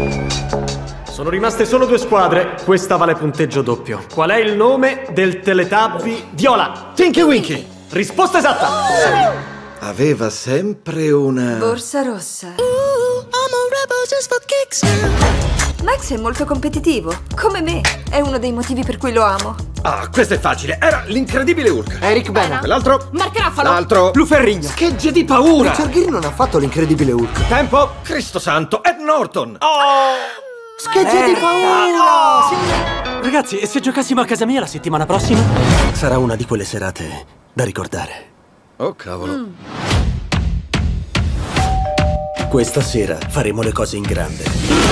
Sono rimaste solo 2 squadre, questa vale punteggio doppio. Qual è il nome del Teletubby Viola? Tinky Winky. Risposta esatta! Aveva sempre una... Borsa rossa. Max è molto competitivo, come me. È uno dei motivi per cui lo amo. Ah, questo è facile. Era l'incredibile Hulk. Eric Bana. Quell'altro? Mark Ruffalo. L'altro? Lu Ferrigno. Schegge di paura. Richard Gere non ha fatto l'incredibile Hulk. Tempo. Cristo santo. Ed Norton. Schegge di paura. Ragazzi, e se giocassimo a casa mia la settimana prossima? Sarà una di quelle serate da ricordare. Oh, cavolo. Questa sera faremo le cose in grande.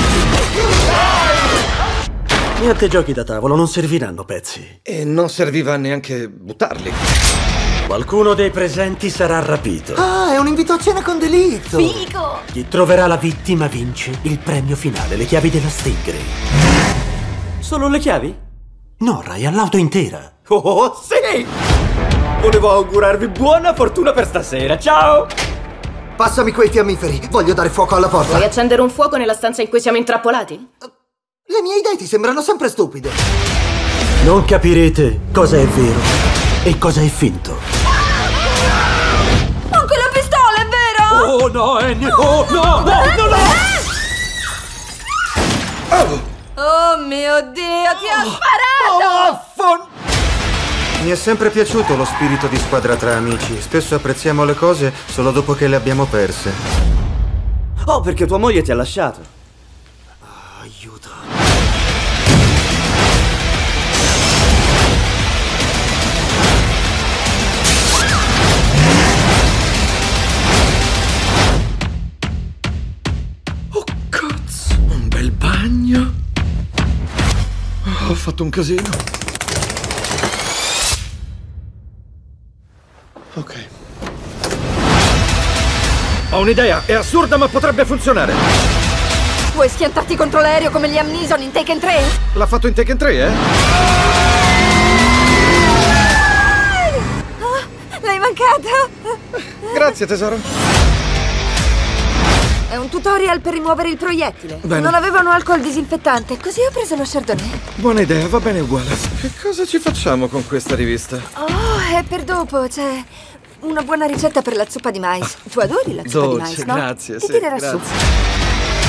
Niente giochi da tavolo, non serviranno pezzi. E non serviva neanche buttarli. Qualcuno dei presenti sarà rapito. Ah, è un invito a cena con delitto. Figo! Chi troverà la vittima vince il premio finale, le chiavi della Stingray. Solo le chiavi? No, Ryan, l'auto intera. Oh, sì! Volevo augurarvi buona fortuna per stasera, ciao! Passami quei fiammiferi, voglio dare fuoco alla porta. Vuoi accendere un fuoco nella stanza in cui siamo intrappolati? Le mie idee ti sembrano sempre stupide. Non capirete cosa è vero e cosa è finto. Con quella pistola, è vero? Oh no, Annie! Oh no, no, no, no! Oh mio Dio, ti ha sparato! Mi è sempre piaciuto lo spirito di squadra tra amici. Spesso apprezziamo le cose solo dopo che le abbiamo perse. Oh, perché tua moglie ti ha lasciato. Aiuto. Oh, cazzo. Un bel bagno. Ho fatto un casino. Ok. Ho un'idea, è assurda ma potrebbe funzionare. Vuoi schiantarti contro l'aereo come gli Amneson in Taken 3? L'ha fatto in Taken 3, eh? L'hai mancato? Grazie, tesoro. È un tutorial per rimuovere il proiettile. Bene. Non avevano alcol disinfettante, così ho preso lo Chardonnay. Buona idea, va bene uguale. Che cosa ci facciamo con questa rivista? Oh, è per dopo, c'è una buona ricetta per la zuppa di mais. Tu adori la zuppa di mais, no? grazie, Ti sì, tirerà grazie. su.